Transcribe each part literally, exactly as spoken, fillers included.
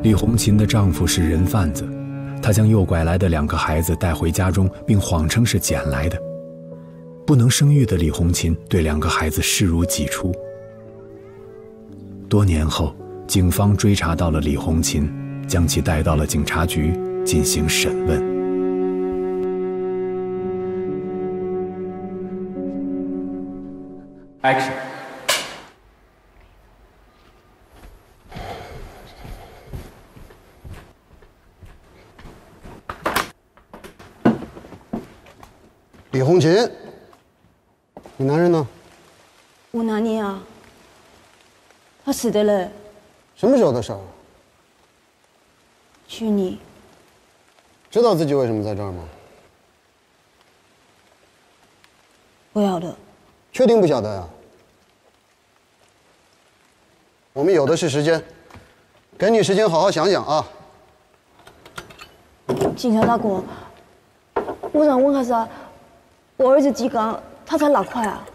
李红琴的丈夫是人贩子，他将诱拐来的两个孩子带回家中，并谎称是捡来的。不能生育的李红琴对两个孩子视如己出。多年后，警方追查到了李红琴，将其带到了警察局进行审问。 Action。 李红琴，你男人呢？ 我哪里啊？他死的了。 什么时候的事儿？ 去年。 知道自己为什么在这儿吗？ 不晓得。 确定不晓得呀？我们有的是时间，给你时间好好想想啊。 警察大哥，我想问下子，我儿子吉刚他才哪块啊？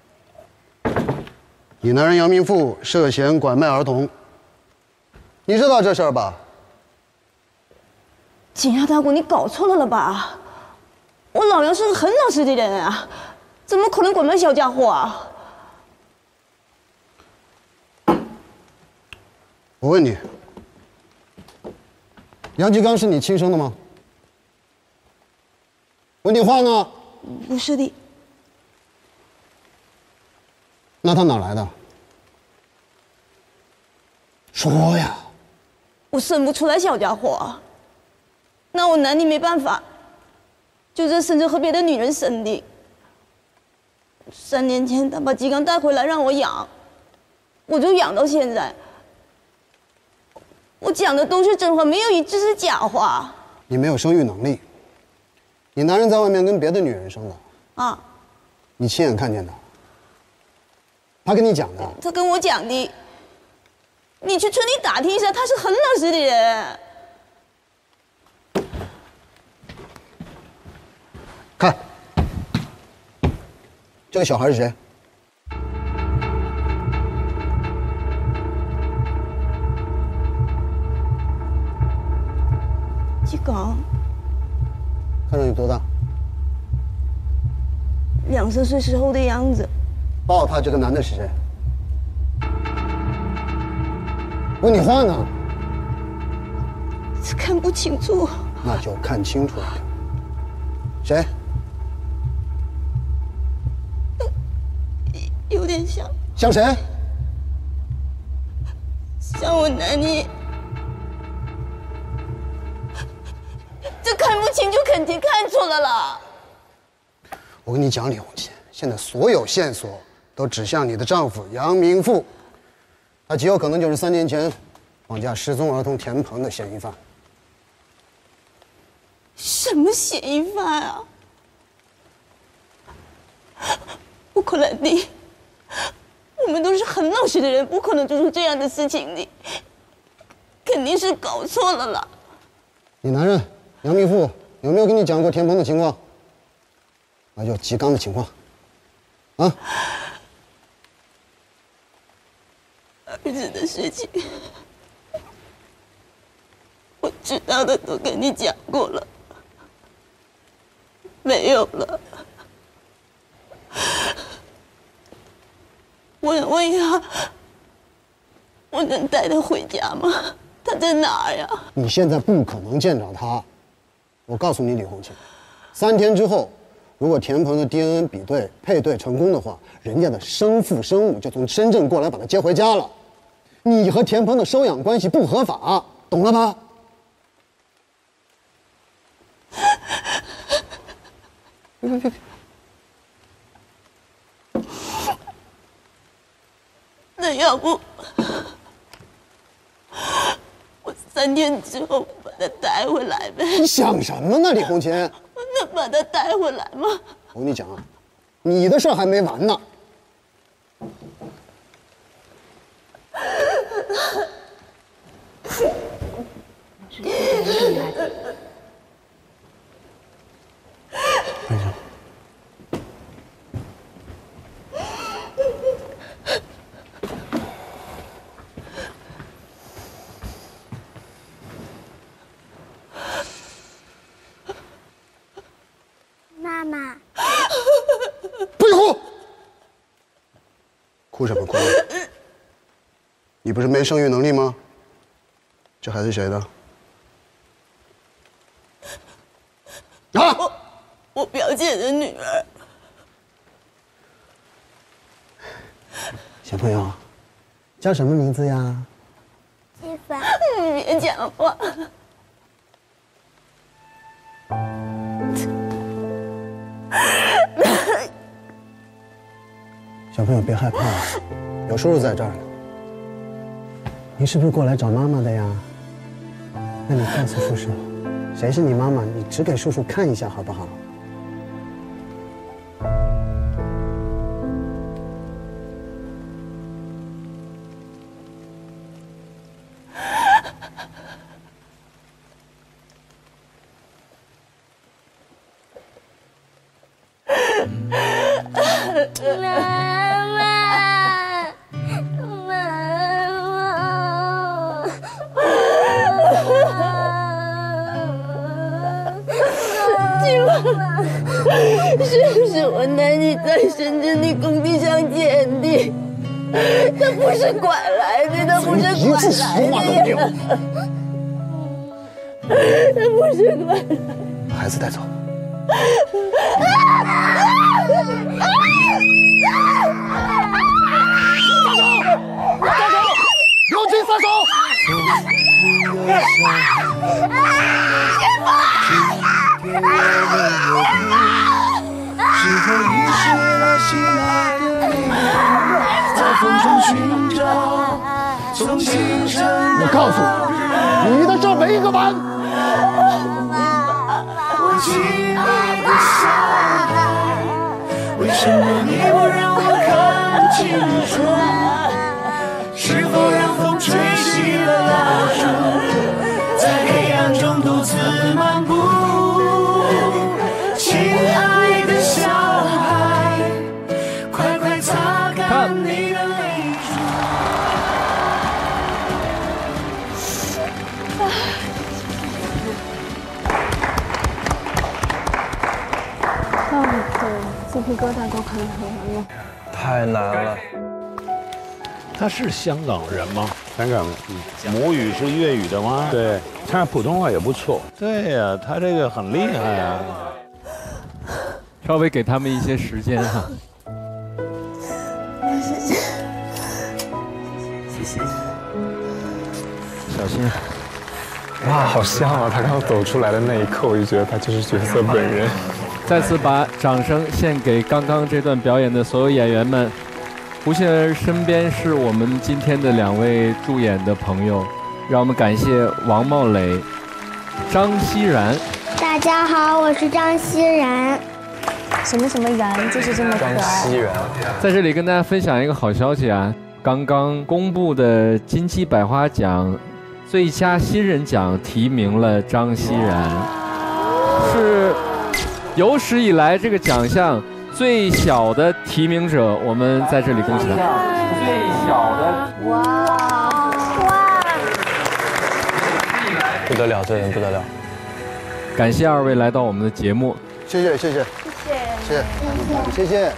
你男人杨明富涉嫌拐卖儿童，你知道这事儿吧？ 警察大哥，你搞错了了吧？我老杨是个很老实的人啊，怎么可能拐卖小家伙啊？ 我问你，杨吉刚是你亲生的吗？问你话呢？ 不是的。 那他哪来的？说呀！ 我生不出来小家伙，那我男的没办法，就这生着和别的女人生的。三年前他把吉刚带回来让我养，我就养到现在。我讲的都是真话，没有一句是假话。 你没有生育能力，你男人在外面跟别的女人生的啊？ 你亲眼看见的？他跟你讲的？ 他跟我讲的。你去村里打听一下，他是很老实的人。 看，这个小孩是谁？ 吉刚。 看上去多大？ 两三岁时候的样子。 抱他这个男的是谁？问你话呢？ 看不清楚。 那就看清楚了。谁？ 有点像。 像谁？ 像我男的。这看不清就肯定看错了啦。 我跟你讲，李红琴，现在所有线索都指向你的丈夫杨明富。他极有可能就是三年前绑架失踪儿童田鹏的嫌疑犯。 什么嫌疑犯啊？不可能的，我们都是很老实的人，不可能做出这样的事情的，肯定是搞错了啦。 你男人杨明富有没有跟你讲过田鹏的情况？那就吉刚的情况，啊？ 儿子的事情，我知道的都跟你讲过了，没有了。我想问一下，我能带他回家吗？他在哪儿呀？ 你现在不可能见着他。我告诉你，李红琴，三天之后，如果田鹏的 D N A 比对配对成功的话，人家的生父生母就从深圳过来把他接回家了。你和田鹏的收养关系不合法，懂了吧？别别别别！ 那要不，我三天之后把他带回来呗？ 你想什么呢，李红琴？ 我能把他带回来吗？ 我跟你讲啊，你的事儿还没完呢。为什么？ 哭什么哭？你不是没生育能力吗？这孩子谁的？啊！ 我我表姐的女儿。 小朋友，叫什么名字呀？ 一凡，你别讲话。 小朋友别害怕，有叔叔在这儿呢。你是不是过来找妈妈的呀？那你告诉叔叔，谁是你妈妈？你指给叔叔看一下好不好？ 是不是我奶奶在深圳的工地上捡的？他不是拐来的，他不是拐来的呀！他不是拐来的。 把孩子带走。放手！刘军放手！ 是否遗失了心爱的你，在风中寻找，从清晨我告诉你，你的这没一个完。 我亲爱的小孩，为什么你不让我看清楚？是否让风吹熄了蜡烛，在黑暗中独自漫步？亲爱的小孩，快快擦干你的泪珠。 啊，对，鸡皮疙瘩都看出来了。 太难了。 他是香港人吗？ 香港的， 嗯，母语是粤语的吗？ 对，他普通话也不错。 对呀、啊，他这个很厉害啊。 稍微给他们一些时间哈。 谢谢，谢谢， 小心。 哇，好像啊！他刚走出来的那一刻，我就觉得他就是角色本人。 再次把掌声献给刚刚这段表演的所有演员们。胡杏儿身边是我们今天的两位助演的朋友，让我们感谢王茂蕾、张熙然。 大家好，我是张熙然。 什么什么然，就是这么可爱。 张熙然， 在这里跟大家分享一个好消息啊！刚刚公布的金鸡百花奖最佳新人奖提名了张熙然，是有史以来这个奖项最小的提名者，我们在这里恭喜他。最小的， 哇哇！ 不得了，这人不得了。 感谢二位来到我们的节目， 谢谢谢谢谢谢谢谢。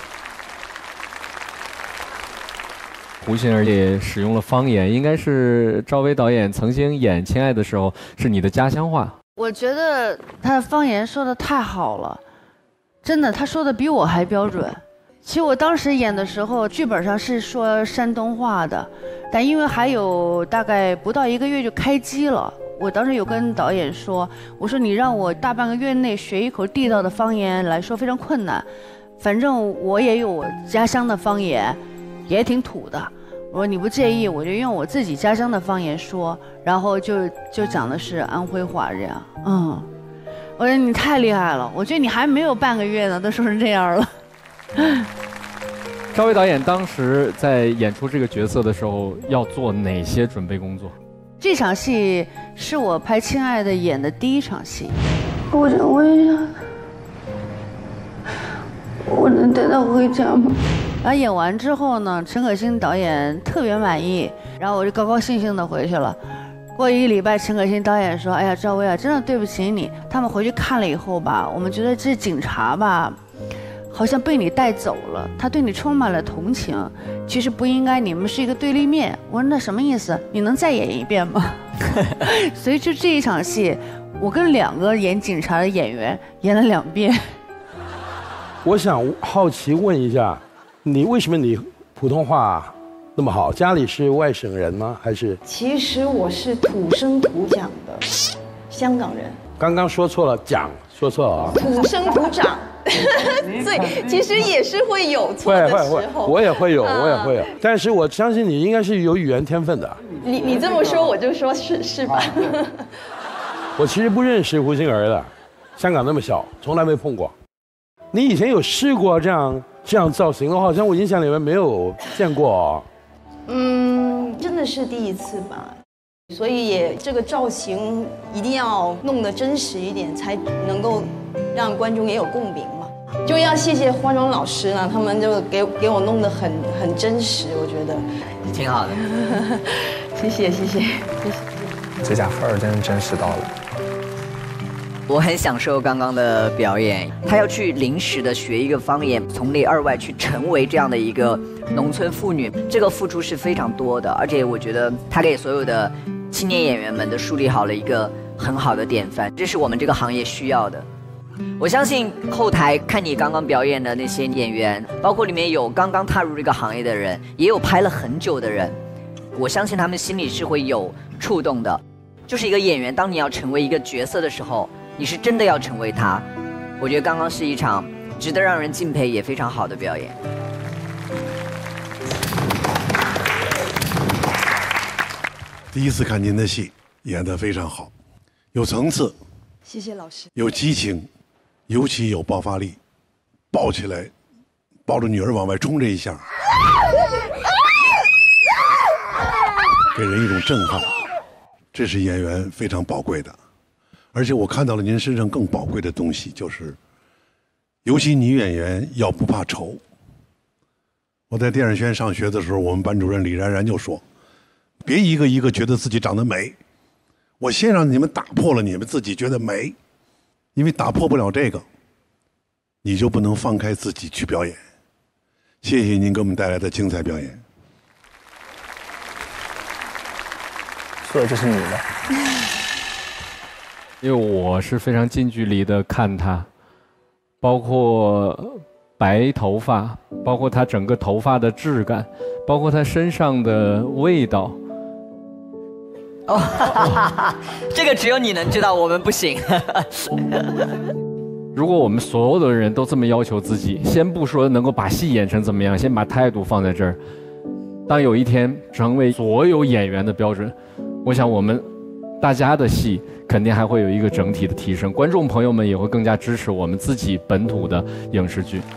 胡杏儿也使用了方言，应该是赵薇导演曾经演《亲爱的》时候是你的家乡话。 我觉得他的方言说的太好了。真的，他说的比我还标准。其实我当时演的时候，剧本上是说山东话的，但因为还有大概不到一个月就开机了，我当时有跟导演说，我说你让我大半个月内学一口地道的方言来说非常困难，反正我也有我家乡的方言，也挺土的。我说你不介意，我就用我自己家乡的方言说，然后就就讲的是安徽话这样，嗯。我说你太厉害了，我觉得你还没有半个月呢，都说成这样了。 赵薇导演当时在演出这个角色的时候，要做哪些准备工作？ 这场戏是我拍《亲爱的》演的第一场戏。 我想问一下，我能带他回家吗？ 然后演完之后呢，陈可辛导演特别满意，然后我就高高兴兴的回去了。过一个礼拜，陈可辛导演说：“哎呀，赵薇啊，真的对不起你。他们回去看了以后吧，我们觉得这警察吧， 好像被你带走了，他对你充满了同情。其实不应该，你们是一个对立面。我说那什么意思？你能再演一遍吗？所以就这一场戏，我跟两个演警察的演员演了两遍。 我想好奇问一下，你为什么你普通话那么好？家里是外省人吗？还是？ 其实我是土生土长的香港人。 刚刚说错了，讲说错了啊。 土生土长，所以其实也是会有错的时候。会会会， 我也会有，我也会有。但是我相信你应该是有语言天分的。 你你这么说，我就说是是吧？ 我其实不认识胡杏儿的，香港那么小，从来没碰过。你以前有试过这样这样造型？好像我印象里面没有见过哦。 嗯，真的是第一次吧，所以也这个造型一定要弄得真实一点，才能够让观众也有共鸣嘛。就要谢谢化妆老师了，他们就给给我弄得很很真实，我觉得挺好的。 谢谢谢谢谢谢。 指甲缝儿真的真实到了。 我很享受刚刚的表演，他要去临时的学一个方言，从内而外去成为这样的一个农村妇女，这个付出是非常多的，而且我觉得他给所有的青年演员们都树立好了一个很好的典范，这是我们这个行业需要的。我相信后台看你刚刚表演的那些演员，包括里面有刚刚踏入这个行业的人，也有拍了很久的人，我相信他们心里是会有触动的。就是一个演员，当你要成为一个角色的时候，你是真的要成为他。我觉得刚刚是一场值得让人敬佩也非常好的表演。 第一次看您的戏，演得非常好，有层次， 谢谢老师， 有激情，尤其有爆发力，抱起来，抱着女儿往外冲这一下，给人一种震撼，这是演员非常宝贵的。而且我看到了您身上更宝贵的东西，就是尤其女演员要不怕丑。我在电视学院上学的时候，我们班主任李冉冉就说，别一个一个觉得自己长得美，我先让你们打破了你们自己觉得美，因为打破不了这个，你就不能放开自己去表演。谢谢您给我们带来的精彩表演。 说的就是你的。 因为我是非常近距离的看他，包括白头发，包括他整个头发的质感，包括他身上的味道。 哦，哈哈哈，这个只有你能知道，我们不行。 如果我们所有的人都这么要求自己，先不说能够把戏演成怎么样，先把态度放在这儿，当有一天成为所有演员的标准，我想我们大家的戏肯定还会有一个整体的提升，观众朋友们也会更加支持我们自己本土的影视剧。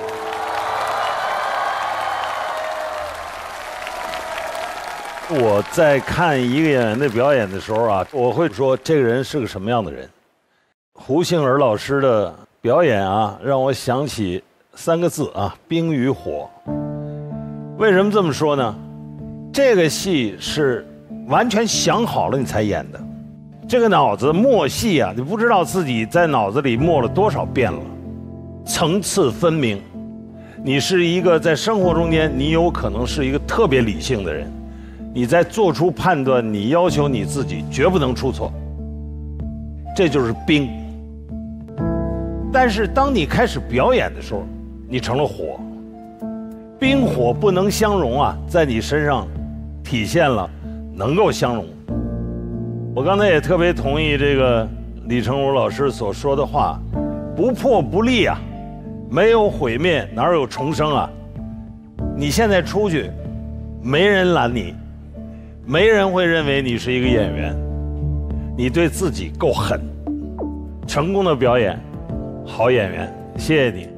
我在看一个演员的表演的时候啊，我会说这个人是个什么样的人。胡杏儿老师的表演啊，让我想起三个字啊：冰与火。为什么这么说呢？这个戏是完全想好了你才演的。这个脑子默戏啊，你不知道自己在脑子里默了多少遍了，层次分明。你是一个在生活中间，你有可能是一个特别理性的人，你在做出判断，你要求你自己绝不能出错，这就是冰。但是当你开始表演的时候，你成了火，冰火不能相容啊，在你身上体现了能够相容。我刚才也特别同意这个李成儒老师所说的话，不破不立啊，没有毁灭哪有重生啊。你现在出去没人拦你，没人会认为你是一个演员，你对自己够狠。成功的表演，好演员，谢谢你。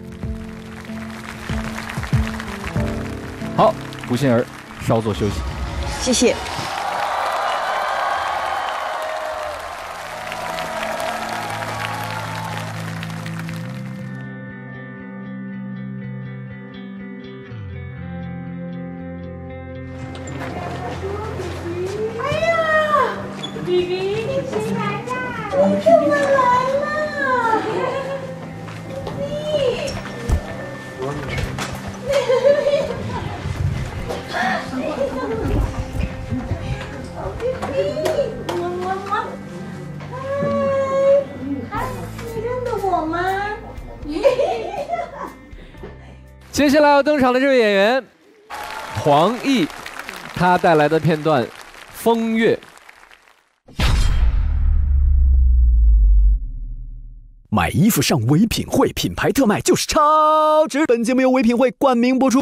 好，胡杏儿稍作休息。 谢谢。 接下来要登场的这位演员黄奕，他带来的片段《风月》。 买衣服上唯品会，品牌特卖就是超值。本节目由唯品会冠名播出。